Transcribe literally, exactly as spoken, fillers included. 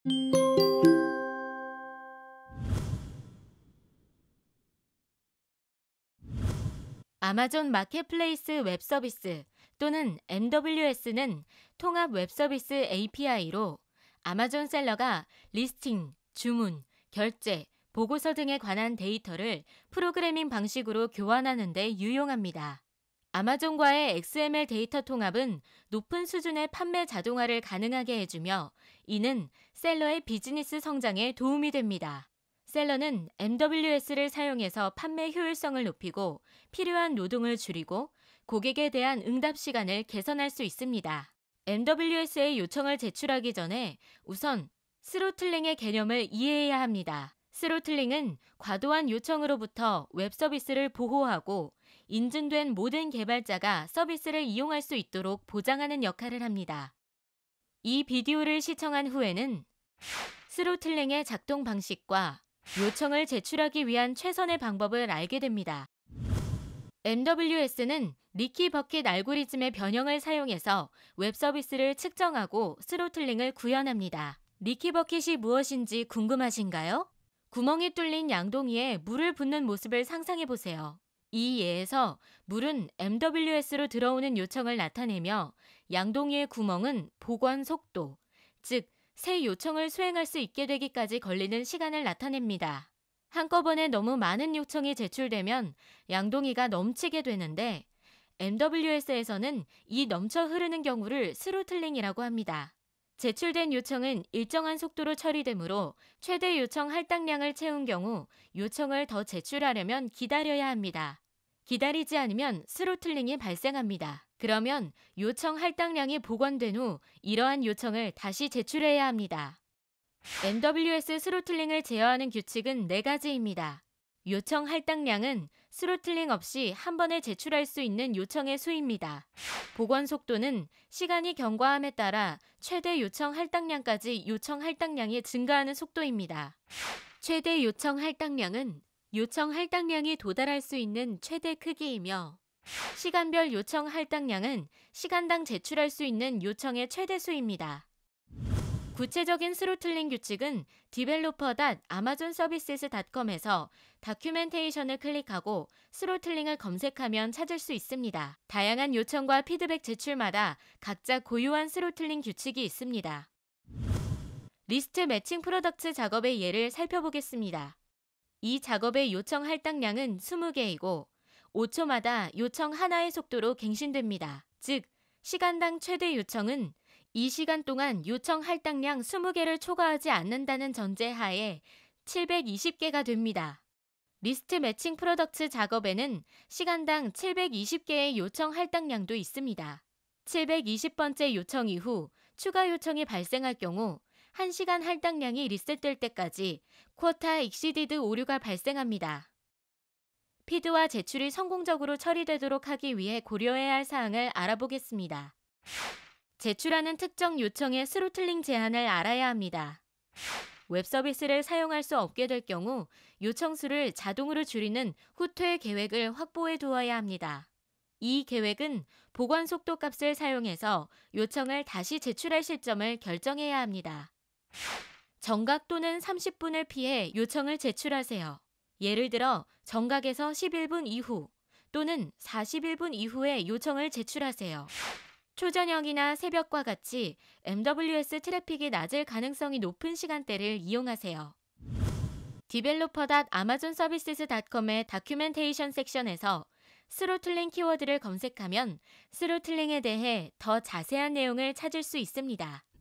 아마존 마켓플레이스 웹서비스 또는 엠더블유에스는 통합 웹서비스 에이피아이로 아마존 셀러가 리스팅, 주문, 결제, 보고서 등에 관한 데이터를 프로그래밍 방식으로 교환하는 데 유용합니다. 아마존과의 엑스엠엘 데이터 통합은 높은 수준의 판매 자동화를 가능하게 해주며 이는 셀러의 비즈니스 성장에 도움이 됩니다. 셀러는 엠더블유에스를 사용해서 판매 효율성을 높이고 필요한 노동을 줄이고 고객에 대한 응답 시간을 개선할 수 있습니다. 엠더블유에스의 요청을 제출하기 전에 우선 스로틀링의 개념을 이해해야 합니다. 스로틀링은 과도한 요청으로부터 웹 서비스를 보호하고 인증된 모든 개발자가 서비스를 이용할 수 있도록 보장하는 역할을 합니다. 이 비디오를 시청한 후에는 스로틀링의 작동 방식과 요청을 제출하기 위한 최선의 방법을 알게 됩니다. 엠더블유에스는 리키 버킷 알고리즘의 변형을 사용해서 웹 서비스를 측정하고 스로틀링을 구현합니다. 리키 버킷이 무엇인지 궁금하신가요? 구멍이 뚫린 양동이에 물을 붓는 모습을 상상해 보세요. 이 예에서 물은 엠더블유에스로 들어오는 요청을 나타내며 양동이의 구멍은 복원 속도, 즉 새 요청을 수행할 수 있게 되기까지 걸리는 시간을 나타냅니다. 한꺼번에 너무 많은 요청이 제출되면 양동이가 넘치게 되는데 엠더블유에스에서는 이 넘쳐 흐르는 경우를 스로틀링이라고 합니다. 제출된 요청은 일정한 속도로 처리되므로 최대 요청 할당량을 채운 경우 요청을 더 제출하려면 기다려야 합니다. 기다리지 않으면 스로틀링이 발생합니다. 그러면 요청 할당량이 복원된 후 이러한 요청을 다시 제출해야 합니다. 엠더블유에스 스로틀링을 제어하는 규칙은 네 가지입니다. 요청 할당량은 스로틀링 없이 한 번에 제출할 수 있는 요청의 수입니다. 복원 속도는 시간이 경과함에 따라 최대 요청 할당량까지 요청 할당량이 증가하는 속도입니다. 최대 요청 할당량은 요청 할당량이 도달할 수 있는 최대 크기이며 시간별 요청 할당량은 시간당 제출할 수 있는 요청의 최대 수입니다. 구체적인 스로틀링 규칙은 디벨로퍼 닷 아마존 서비스즈 닷컴에서 다큐멘테이션을 클릭하고 스로틀링을 검색하면 찾을 수 있습니다. 다양한 요청과 피드백 제출마다 각자 고유한 스로틀링 규칙이 있습니다. 리스트 매칭 프로덕트 작업의 예를 살펴보겠습니다. 이 작업의 요청 할당량은 이십 개이고 오 초마다 요청 하나의 속도로 갱신됩니다. 즉, 시간당 최대 요청은 이 시간 동안 요청 할당량 이십 개를 초과하지 않는다는 전제하에 칠백이십 개가 됩니다. 리스트 매칭 프로덕트 작업에는 시간당 칠백이십 개의 요청 할당량도 있습니다. 칠백이십 번째 요청 이후 추가 요청이 발생할 경우 한 시간 할당량이 리셋될 때까지 쿼타 익시디드 오류가 발생합니다. 피드와 제출이 성공적으로 처리되도록 하기 위해 고려해야 할 사항을 알아보겠습니다. 제출하는 특정 요청의 스로틀링 제한을 알아야 합니다. 웹 서비스를 사용할 수 없게 될 경우 요청 수를 자동으로 줄이는 후퇴 계획을 확보해 두어야 합니다. 이 계획은 복원 속도 값을 사용해서 요청을 다시 제출할 시점을 결정해야 합니다. 정각 또는 삼십 분을 피해 요청을 제출하세요. 예를 들어 정각에서 십일 분 이후 또는 사십일 분 이후에 요청을 제출하세요. 초저녁이나 새벽과 같이 엠더블유에스 트래픽이 낮을 가능성이 높은 시간대를 이용하세요. 디벨로퍼 닷 아마존 서비스즈 닷컴의 다큐멘테이션 섹션에서 스로틀링 키워드를 검색하면 스로틀링에 대해 더 자세한 내용을 찾을 수 있습니다.